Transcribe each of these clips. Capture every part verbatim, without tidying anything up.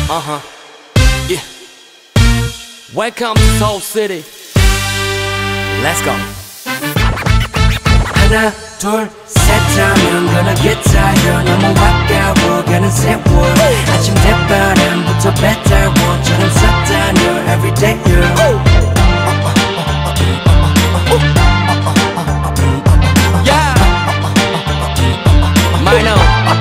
Uh-huh. Yeah. Welcome to Seoul City. Let's go. 하나 둘 셋 하면 gonna get tired 너무 아까워가는 세월 아침 대바람부터 배탈원처럼 쏟아져 everyday you MINO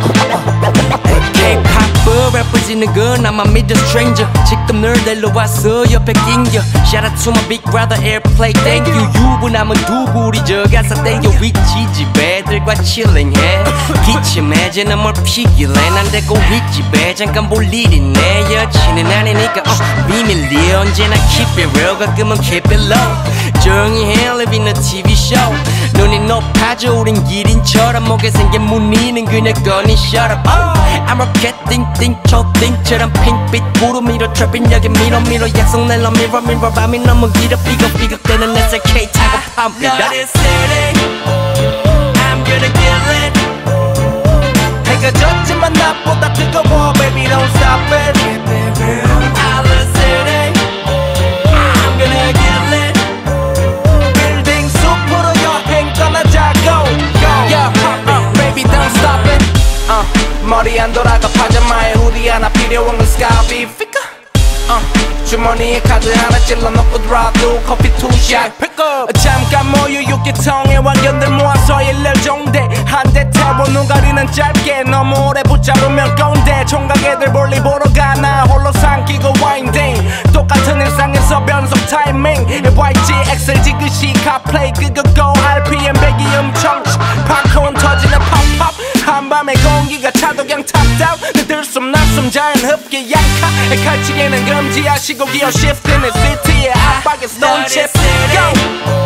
K-pop 래퍼지는 건 아마 믿어 stranger 지금 널 데려왔어 옆에 낑겨 Shout out to my big brother AiRPLAY thank you 유부남은 두고 우리 저 가서 땡겨 위치 집애들과 chilling해 기침해 쟤는 뭘 피길래 난 데리고 윗집에 잠깐 볼 일이 내 여친은 아니니까 uh, 비밀리 언제나 keep it real 가끔은 keep it low 조용히 해 living a 티비 show 눈이 높아져 우린 기린처럼 목에 생긴 무늬는 그녀 거니 shut up oh, I'm rocketing think 초딩처럼 핑빛 구름 위로 트래핑 여기 미러 미러 약속 낼러 미러 미러 밤이 너무 길어 삐걱삐걱대는 에스케이 타고 팝니다 Not this city I'm gonna kill it 해가 졌지만 나보다 뜨거워 baby don't stop it Keep it real Out the city I'm gonna kill it 빌딩 숲으로 여행 떠나자 go go Yeah, uh, baby don't stop it uh, 머리 안 돌아가 파자마에 후디 하나 필요한 건 스카이피 피카 uh, 주머니에 카드 하나 찔러놓고 드라도 커피 투샷 잠깐 모여 육개통에 왕견들 모아서 일렬 정대 한 대 태워 눈가리는 짧게 너무 오래 붙잡으면 꼰대 총각애들 볼일 보러 가나 홀로 삼키고 와인딩 똑같은 일상에서 변속 타이밍 와이지 엑셀 지그시 카플레이 끄고 알피엠 배기 음청 팝콘 터지는 팝팝 한밤에 공기가 차도 그냥 탑다운 내 들숨 날숨 자연 흡기 약하 칼치기는 금지야 시고 기어 시프트는 시티의 압박에 스톤칩 Go!